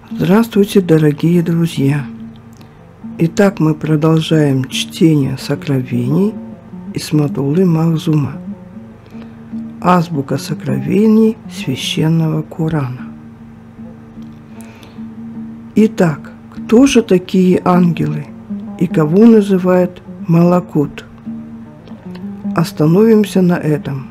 Здравствуйте, дорогие друзья! Итак, мы продолжаем чтение сокровений Исматуллы Махзума. Азбука сокровений Священного Корана. Итак, кто же такие ангелы и кого называют Малакут? Остановимся на этом.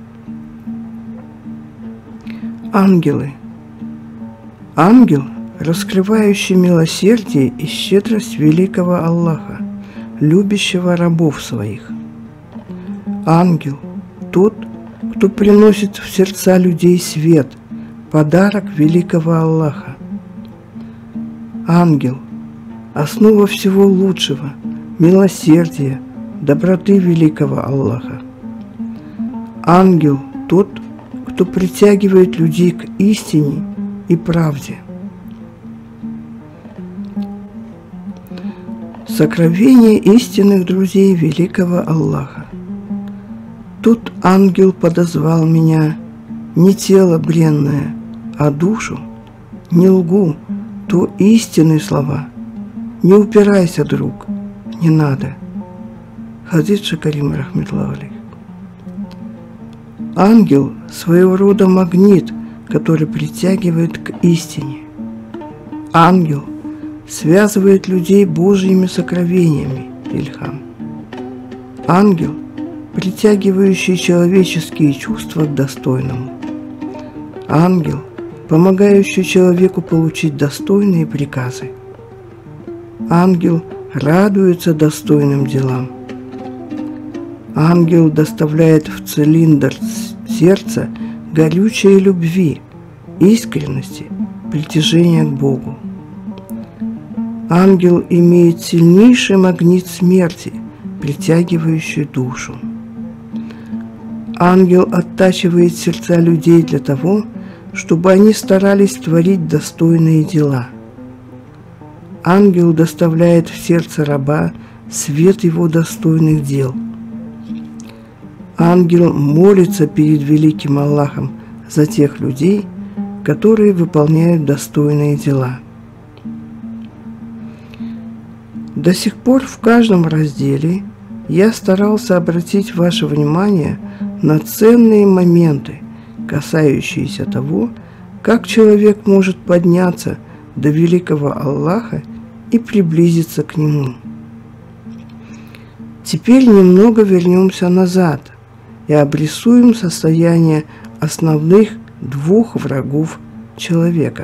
Ангелы. Ангел, раскрывающий милосердие и щедрость великого Аллаха, любящего рабов своих. Ангел – тот, кто приносит в сердца людей свет, подарок великого Аллаха. Ангел – основа всего лучшего, милосердия, доброты великого Аллаха. Ангел – тот, кто притягивает людей к истине и правде. Сокровение истинных друзей великого Аллаха. Тут ангел подозвал меня, не тело бренное, а душу. Не лгу, то истинные слова. Не упирайся, друг, не надо. Хадис Шакарим рахметуллахи алейх. Ангел – своего рода магнит, который притягивает к истине. Ангел связывает людей Божьими сокровениями, Ильхам. Ангел, притягивающий человеческие чувства к достойному. Ангел, помогающий человеку получить достойные приказы. Ангел радуется достойным делам. Ангел доставляет в цилиндр сердца горючей любви, искренности, притяжения к Богу. Ангел имеет сильнейший магнит смерти, притягивающий душу. Ангел оттачивает сердца людей для того, чтобы они старались творить достойные дела. Ангел доставляет в сердце раба свет его достойных дел. Ангел молится перед великим Аллахом за тех людей, которые выполняют достойные дела. До сих пор в каждом разделе я старался обратить ваше внимание на ценные моменты, касающиеся того, как человек может подняться до великого Аллаха и приблизиться к Нему. Теперь немного вернемся назад и обрисуем состояние основных двух врагов человека.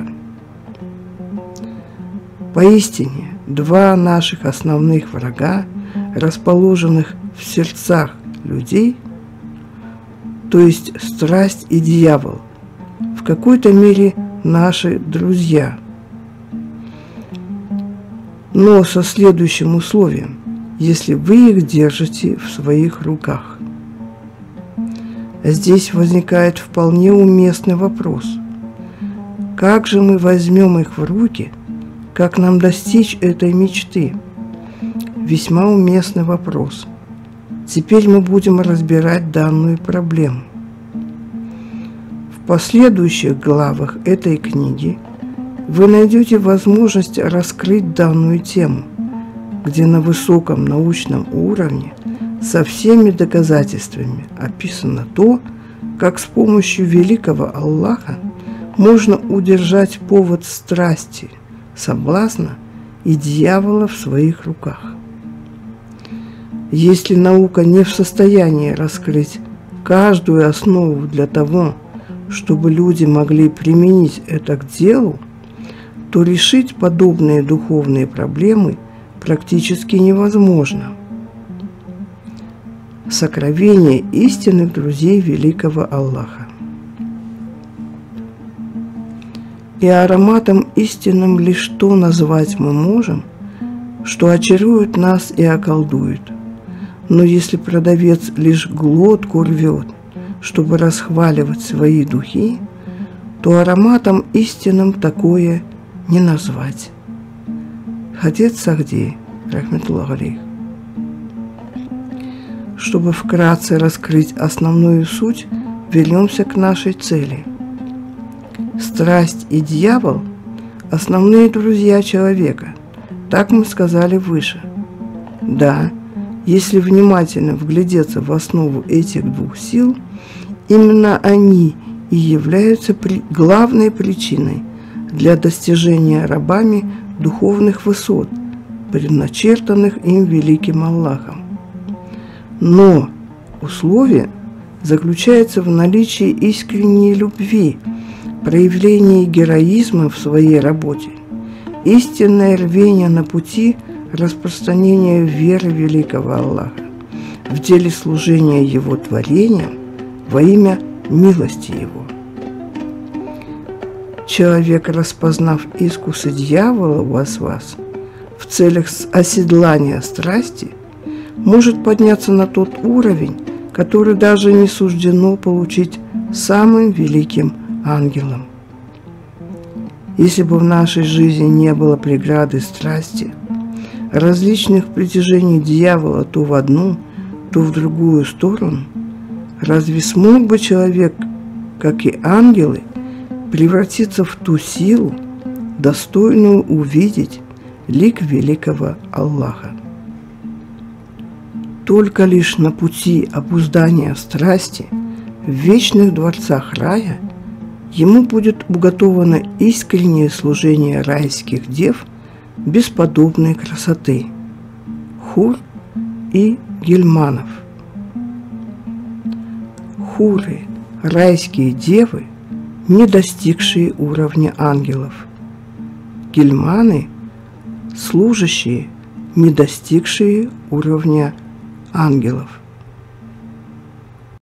Поистине, два наших основных врага, расположенных в сердцах людей, то есть страсть и дьявол, в какой-то мере наши друзья. Но со следующим условием: если вы их держите в своих руках. Здесь возникает вполне уместный вопрос. Как же мы возьмем их в руки? Как нам достичь этой мечты? Весьма уместный вопрос. Теперь мы будем разбирать данную проблему. В последующих главах этой книги вы найдете возможность раскрыть данную тему, где на высоком научном уровне со всеми доказательствами описано то, как с помощью великого Аллаха можно удержать повод страсти, соблазна и дьявола в своих руках. Если наука не в состоянии раскрыть каждую основу для того, чтобы люди могли применить это к делу, то решить подобные духовные проблемы практически невозможно. Сокровение истинных друзей великого Аллаха. И ароматом истинным лишь то назвать мы можем, что очарует нас и околдует. Но если продавец лишь глотку рвет, чтобы расхваливать свои духи, то ароматом истинным такое не назвать. Хадис Сахди, рахметуллахи алейх. Чтобы вкратце раскрыть основную суть, вернемся к нашей цели. Страсть и дьявол основные друзья человека. Так мы сказали выше. Да, если внимательно вглядеться в основу этих двух сил, именно они и являются главной причиной для достижения рабами духовных высот, предначертанных им великим Аллахом. Но условие заключается в наличии искренней любви, проявлении героизма в своей работе, истинное рвение на пути распространения веры великого Аллаха, в деле служения Его творениям во имя милости Его. Человек, распознав искусы дьявола в вас в целях оседлания страсти, может подняться на тот уровень, который даже не суждено получить самым великим ангелам. Если бы в нашей жизни не было преграды страсти, различных притяжений дьявола то в одну, то в другую сторону, разве смог бы человек, как и ангелы, превратиться в ту силу, достойную увидеть лик великого Аллаха? Только лишь на пути обуздания страсти в вечных дворцах рая ему будет уготовано искреннее служение райских дев бесподобной красоты, хур и гильманов. Хуры, райские девы, не достигшие уровня ангелов. Гильманы, служащие, не достигшие уровня ангелов.